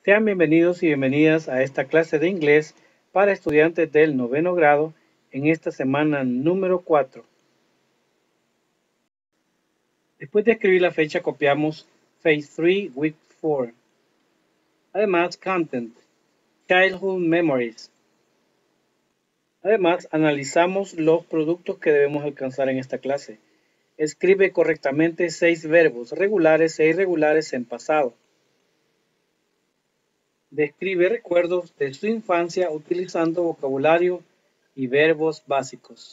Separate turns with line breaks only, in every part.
Sean bienvenidos y bienvenidas a esta clase de inglés para estudiantes del noveno grado en esta semana número 4. Después de escribir la fecha, copiamos Phase 3, Week 4. Además, Content, Childhood Memories. Además, analizamos los productos que debemos alcanzar en esta clase. Escribe correctamente 6 verbos regulares e irregulares en pasado. Describe recuerdos de su infancia utilizando vocabulario y verbos básicos.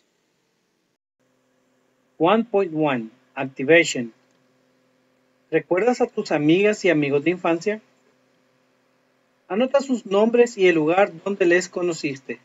1.1 Activation. ¿Recuerdas a tus amigas y amigos de infancia? Anota sus nombres y el lugar donde les conociste.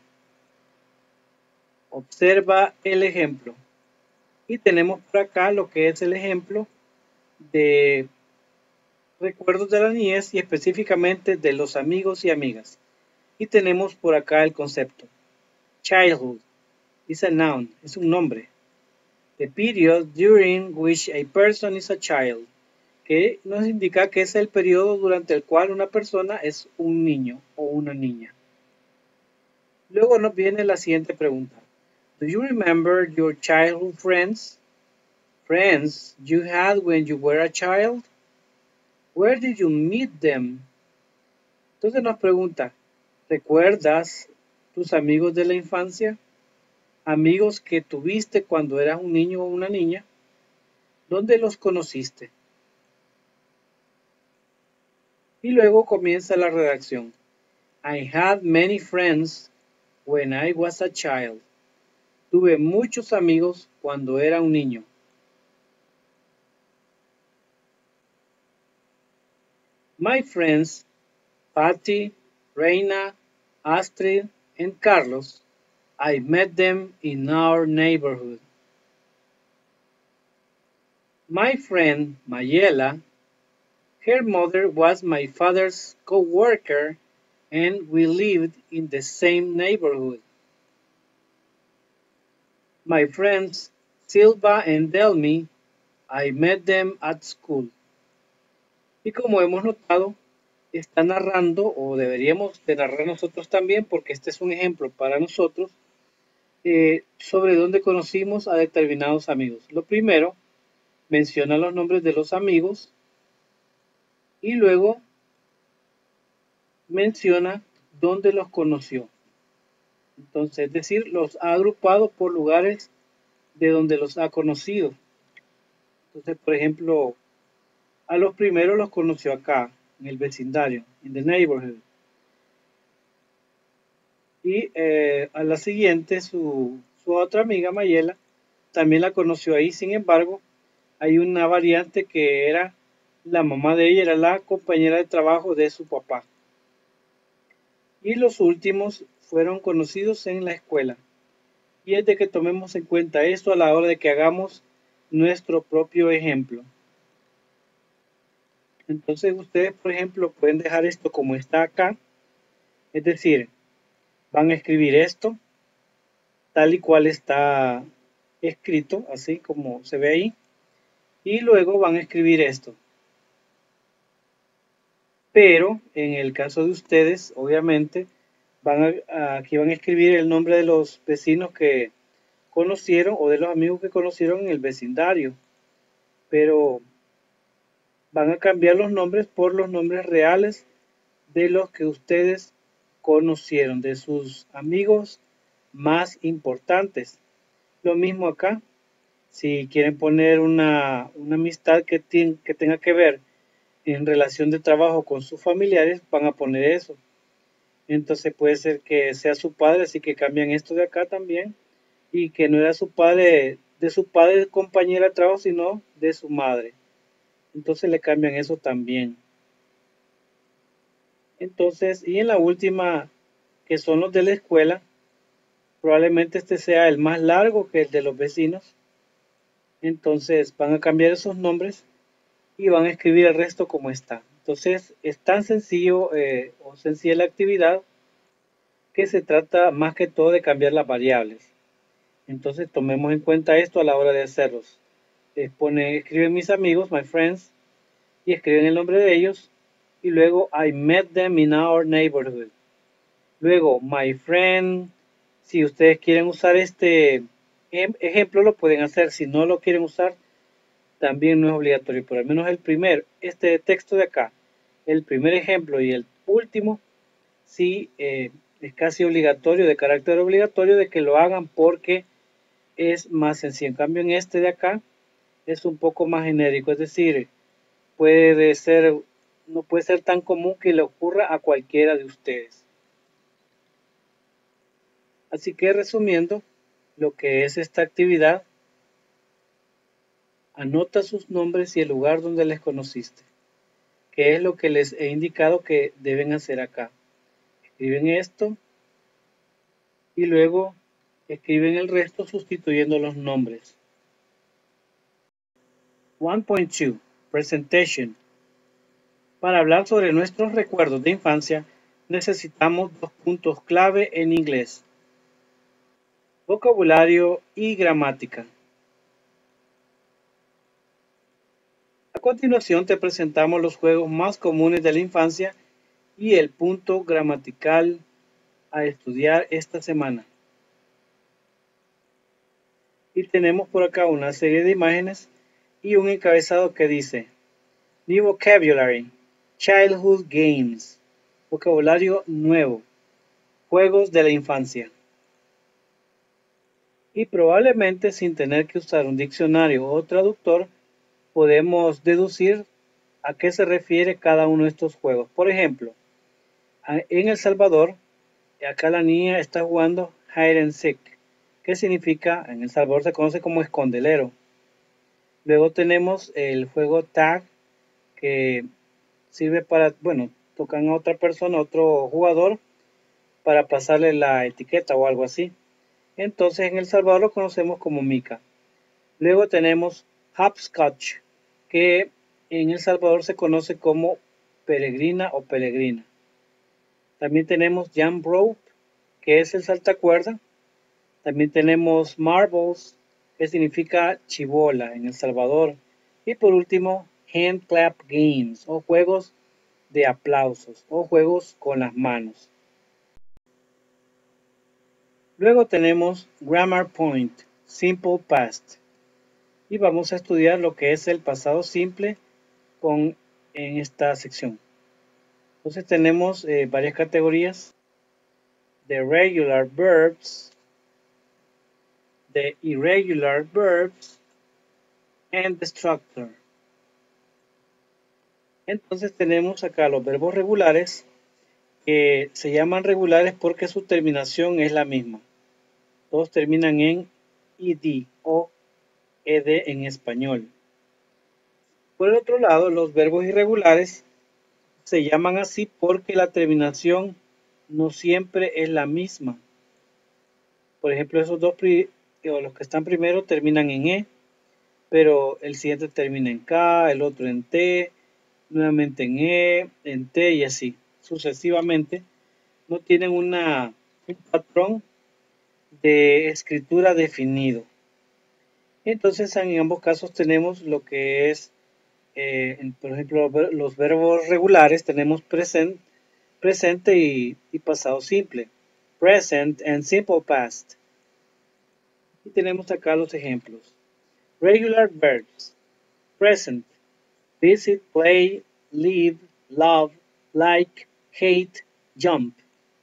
Observa el ejemplo. Y tenemos por acá lo que es el ejemplo de recuerdos de la niñez y específicamente de los amigos y amigas. Y tenemos por acá el concepto. Childhood is a noun, es un nombre. The period during which a person is a child, que nos indica que es el periodo durante el cual una persona es un niño o una niña. Luego nos viene la siguiente pregunta. Do you remember your childhood friends? Friends you had when you were a child? Where did you meet them? Entonces nos pregunta, ¿recuerdas tus amigos de la infancia? Amigos que tuviste cuando eras un niño o una niña. ¿Dónde los conociste? Y luego comienza la redacción. I had many friends when I was a child. Tuve muchos amigos cuando era un niño. My friends, Patty, Reina, Astrid, and Carlos, I met them in our neighborhood. My friend, Mayela, her mother was my father's co-worker and we lived in the same neighborhood. My friends, Silva and Delmi, I met them at school. Y como hemos notado, está narrando, o deberíamos de narrar nosotros también, porque este es un ejemplo para nosotros, sobre dónde conocimos a determinados amigos. Lo primero, menciona los nombres de los amigos y luego menciona dónde los conoció. Entonces, es decir, los ha agrupado por lugares de donde los ha conocido. Entonces, por ejemplo, a los primeros los conoció acá, en el vecindario, in the neighborhood. Y a la siguiente, su otra amiga, Mayela, también la conoció ahí. Sin embargo, hay una variante que era la mamá de ella, era la compañera de trabajo de su papá. Y los últimos fueron conocidos en la escuela. Y es de que tomemos en cuenta esto a la hora de que hagamos nuestro propio ejemplo. Entonces ustedes, por ejemplo, pueden dejar esto como está acá. Es decir, van a escribir esto tal y cual está escrito, así como se ve ahí. Y luego van a escribir esto. Pero en el caso de ustedes, obviamente, aquí van a escribir el nombre de los vecinos que conocieron o de los amigos que conocieron en el vecindario. Pero van a cambiar los nombres por los nombres reales de los que ustedes conocieron, de sus amigos más importantes. Lo mismo acá. Si quieren poner una amistad que tenga que ver en relación de trabajo con sus familiares, van a poner eso. Entonces puede ser que sea su padre, así que cambian esto de acá también. Y que no era su padre, de su padre compañera de trabajo, sino de su madre. Entonces le cambian eso también. Entonces, y en la última, que son los de la escuela, probablemente este sea el más largo que el de los vecinos. Entonces van a cambiar esos nombres y van a escribir el resto como está. Entonces es tan sencillo o sencilla la actividad que se trata más que todo de cambiar las variables. Entonces tomemos en cuenta esto a la hora de hacerlos. Escriben mis amigos, my friends, y escriben el nombre de ellos y luego I met them in our neighborhood. Luego my friend. Si ustedes quieren usar este ejemplo lo pueden hacer, si no lo quieren usar también no es obligatorio, pero al menos el primer, este texto de acá, el primer ejemplo y el último, sí es casi obligatorio, de carácter obligatorio de que lo hagan porque es más sencillo. En cambio en este de acá es un poco más genérico, es decir, puede ser, no puede ser tan común que le ocurra a cualquiera de ustedes. Así que resumiendo lo que es esta actividad, anota sus nombres y el lugar donde les conociste, que es lo que les he indicado que deben hacer acá. Escriben esto y luego escriben el resto sustituyendo los nombres. 1.2 Presentation. Para hablar sobre nuestros recuerdos de infancia necesitamos 2 puntos clave en inglés: vocabulario y gramática. A continuación te presentamos los juegos más comunes de la infancia y el punto gramatical a estudiar esta semana. Y tenemos por acá una serie de imágenes y un encabezado que dice New Vocabulary, Childhood Games, vocabulario nuevo, juegos de la infancia. Y probablemente sin tener que usar un diccionario o traductor, podemos deducir a qué se refiere cada uno de estos juegos. Por ejemplo, en El Salvador, acá la niña está jugando Hide and Seek, que significa, en El Salvador se conoce como escondelero. Luego tenemos el juego Tag, que sirve para, bueno, tocan a otra persona, otro jugador, para pasarle la etiqueta o algo así. Entonces en El Salvador lo conocemos como mica. Luego tenemos hopscotch, que en El Salvador se conoce como peregrina o peregrina. También tenemos jump rope, que es el saltacuerda. También tenemos marbles, que significa chibola en El Salvador. Y por último, hand clap games, o juegos de aplausos, o juegos con las manos. Luego tenemos Grammar Point, Simple Past. Y vamos a estudiar lo que es el pasado simple en esta sección. Entonces tenemos varias categorías: de regular verbs, de irregular verbs, and the structure. Entonces tenemos acá los verbos regulares, que se llaman regulares porque su terminación es la misma. Todos terminan en ed o ed en español. Por el otro lado, los verbos irregulares se llaman así porque la terminación no siempre es la misma. Por ejemplo, esos dos, los que están primero terminan en E, pero el siguiente termina en K, el otro en T, nuevamente en E, en T y así sucesivamente. No tienen un patrón de escritura definido. Entonces en ambos casos tenemos lo que es, por ejemplo, los verbos regulares tenemos presente y pasado simple. Present and simple past. Y tenemos acá los ejemplos. Regular verbs. Present. Visit, play, live, love, like, hate, jump.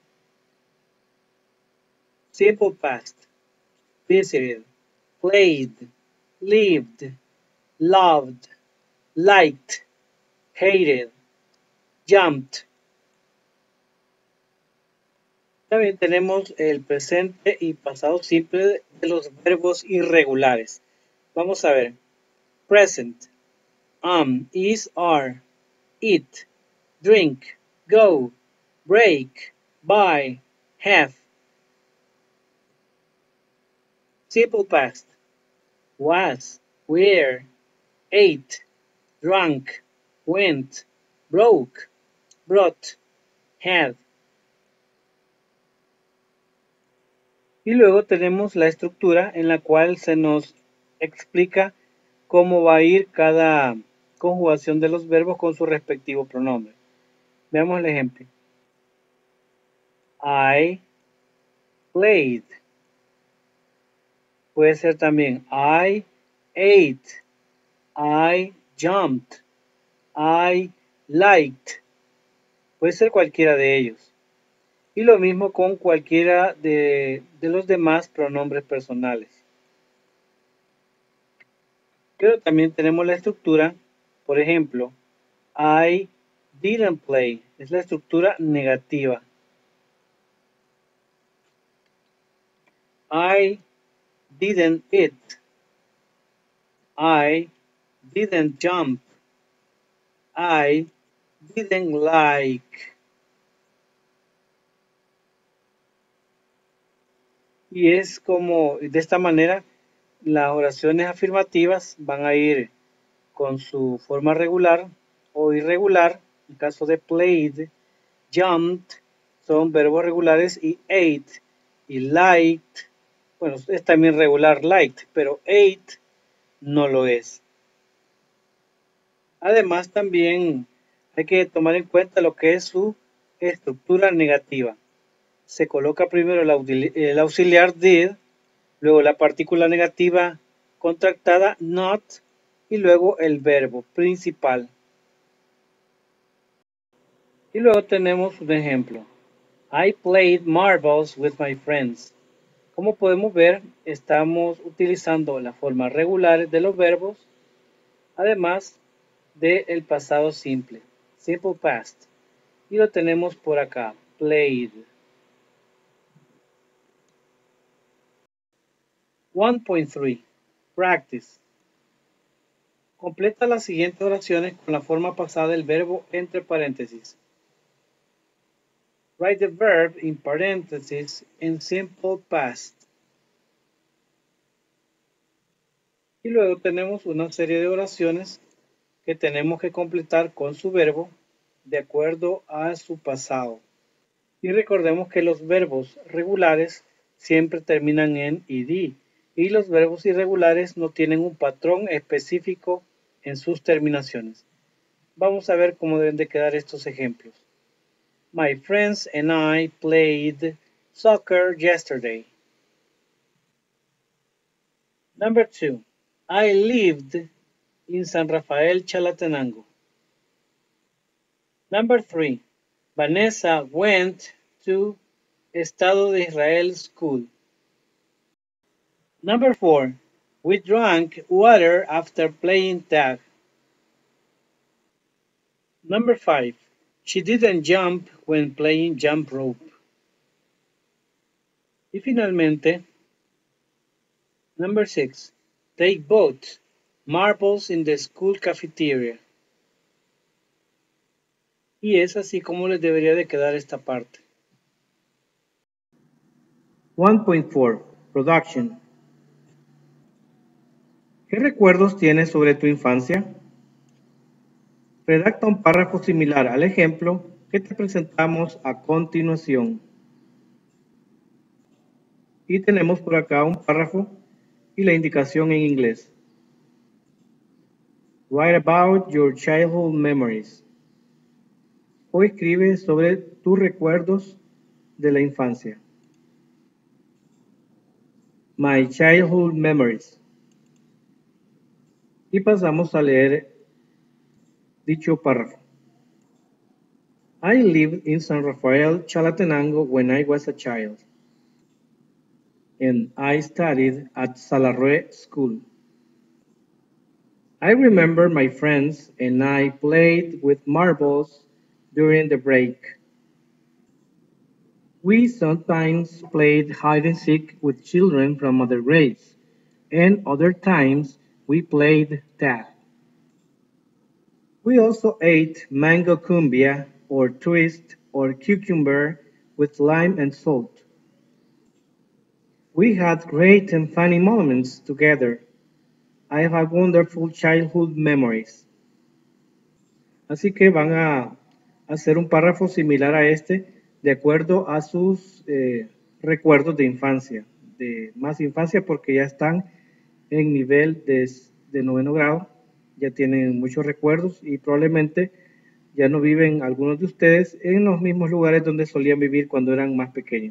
Simple past. Visited, played, lived, loved, liked, hated, jumped. También tenemos el presente y pasado simple de los verbos irregulares. Vamos a ver. Present. Is, are, eat, drink, go, break, buy, have. Simple past. Was, were, ate, drank, went, broke, brought, had. Y luego tenemos la estructura en la cual se nos explica cómo va a ir cada conjugación de los verbos con su respectivo pronombre. Veamos el ejemplo. I played. Puede ser también I ate, I jumped, I liked. Puede ser cualquiera de ellos. Y lo mismo con cualquiera de los demás pronombres personales. Pero también tenemos la estructura, por ejemplo, I didn't play. Es la estructura negativa. I didn't eat. I didn't jump. I didn't like. Y es como, de esta manera, las oraciones afirmativas van a ir con su forma regular o irregular. En caso de played, jumped, son verbos regulares, y ate y liked, bueno, es también regular liked, pero ate no lo es. Además, también hay que tomar en cuenta lo que es su estructura negativa. Se coloca primero el auxiliar did, luego la partícula negativa contractada not y luego el verbo principal. Y luego tenemos un ejemplo. I played marbles with my friends. Como podemos ver, estamos utilizando la forma regular de los verbos, además del pasado simple, simple past. Y lo tenemos por acá, played. 1.3. Practice. Completa las siguientes oraciones con la forma pasada del verbo entre paréntesis. Write the verb in parentheses in simple past. Y luego tenemos una serie de oraciones que tenemos que completar con su verbo de acuerdo a su pasado. Y recordemos que los verbos regulares siempre terminan en id y los verbos irregulares no tienen un patrón específico en sus terminaciones. Vamos a ver cómo deben de quedar estos ejemplos. My friends and I played soccer yesterday. Number 2. I lived in San Rafael, Chalatenango. Number 3. Vanessa went to Estado de Israel School. Number 4. We drank water after playing tag. Number 5. She didn't jump when playing jump rope. Y finalmente, number 6. They bought marbles in the school cafeteria. Y es así como les debería de quedar esta parte. 1.4. Production. ¿Qué recuerdos tienes sobre tu infancia? Redacta un párrafo similar al ejemplo que te presentamos a continuación. Y tenemos por acá un párrafo y la indicación en inglés. Write about your childhood memories. O escribe sobre tus recuerdos de la infancia. My childhood memories. Y pasamos a leer dicho párrafo. I lived in San Rafael, Chalatenango when I was a child. And I studied at Salarue School. I remember my friends and I played with marbles during the break. We sometimes played hide and seek with children from other grades, and other times we played tag. We also ate mango cumbia or twist or cucumber with lime and salt. We had great and funny moments together. I have wonderful childhood memories. Así que van a hacer un párrafo similar a este de acuerdo a sus recuerdos de infancia, de más infancia porque ya están en nivel de 9º grado, ya tienen muchos recuerdos y probablemente Ya no viven algunos de ustedes en los mismos lugares donde solían vivir cuando eran más pequeños.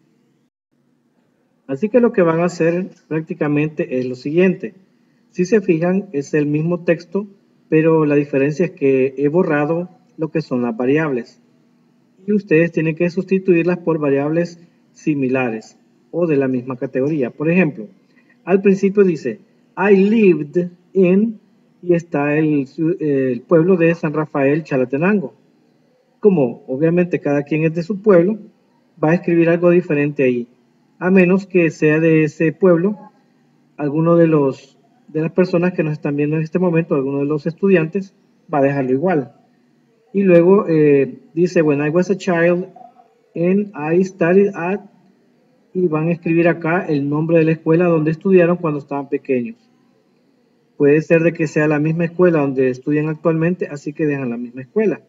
Así que lo que van a hacer prácticamente es lo siguiente. Si se fijan, es el mismo texto, pero la diferencia es que he borrado lo que son las variables. Y ustedes tienen que sustituirlas por variables similares o de la misma categoría. Por ejemplo, al principio dice, I lived in, y está el pueblo de San Rafael Chalatenango. Como obviamente cada quien es de su pueblo, va a escribir algo diferente ahí, a menos que sea de ese pueblo, alguno de las personas que nos están viendo en este momento, alguno de los estudiantes, va a dejarlo igual. Y luego dice, when I was a child and I studied at, y van a escribir acá el nombre de la escuela donde estudiaron cuando estaban pequeños. Puede ser de que sea la misma escuela donde estudian actualmente, así que dejan la misma escuela.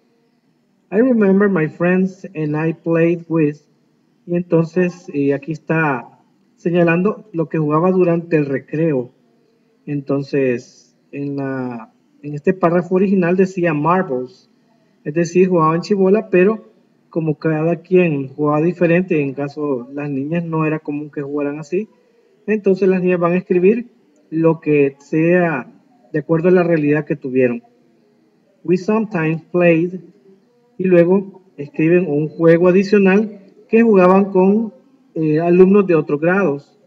I remember my friends and I played with, y entonces aquí está señalando lo que jugaba durante el recreo. Entonces, en este párrafo original decía marbles, es decir, jugaban chibola, pero como cada quien jugaba diferente, en caso las niñas no era común que jugaran así, entonces las niñas van a escribir lo que sea de acuerdo a la realidad que tuvieron. We sometimes played, y luego escriben un juego adicional que jugaban con alumnos de otros grados.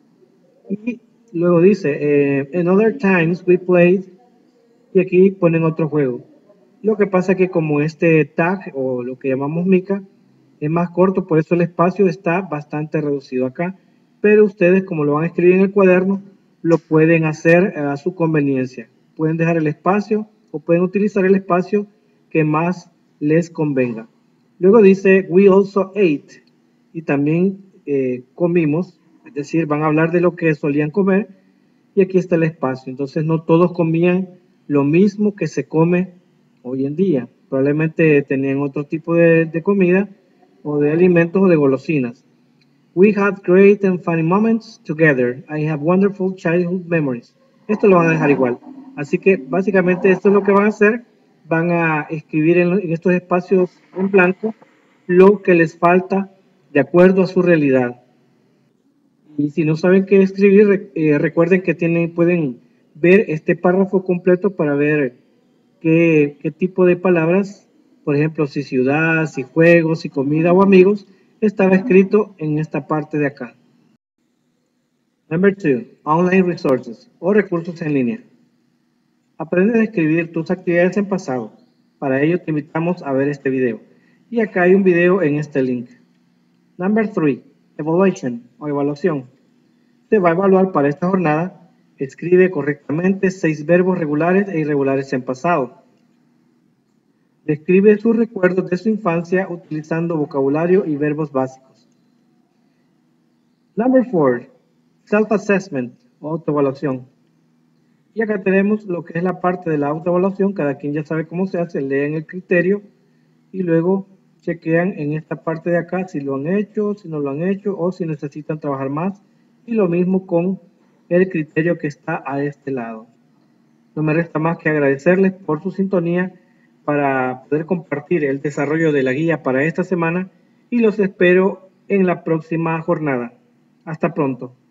Y luego dice, in other times we played, y aquí ponen otro juego. Lo que pasa es que como este tag o lo que llamamos mica es más corto, por eso el espacio está bastante reducido acá, pero ustedes como lo van a escribir en el cuaderno, lo pueden hacer a su conveniencia. Pueden dejar el espacio o pueden utilizar el espacio que más les convenga. Luego dice, we also ate, y también comimos, es decir, van a hablar de lo que solían comer, y aquí está el espacio. Entonces no todos comían lo mismo que se come hoy en día. Probablemente tenían otro tipo de comida o de alimentos o de golosinas. We had great and funny moments together. I have wonderful childhood memories. Esto lo van a dejar igual. Así que básicamente esto es lo que van a hacer. Van a escribir en estos espacios en blanco lo que les falta de acuerdo a su realidad. Y si no saben qué escribir, recuerden que pueden ver este párrafo completo para ver qué tipo de palabras, por ejemplo, si ciudad, si juegos, si comida o amigos, estaba escrito en esta parte de acá. Number 2, online resources o recursos en línea. Aprende a escribir tus actividades en pasado. Para ello te invitamos a ver este video. Y acá hay un video en este link. Number 3, evaluation o evaluación. Se va a evaluar para esta jornada. Escribe correctamente 6 verbos regulares e irregulares en pasado. Describe sus recuerdos de su infancia utilizando vocabulario y verbos básicos. Number 4, self-assessment o autoevaluación. Y acá tenemos lo que es la parte de la autoevaluación. Cada quien ya sabe cómo se hace. Leen el criterio y luego chequean en esta parte de acá si lo han hecho, si no lo han hecho o si necesitan trabajar más. Y lo mismo con el criterio que está a este lado. No me resta más que agradecerles por su sintonía para poder compartir el desarrollo de la guía para esta semana y los espero en la próxima jornada. Hasta pronto.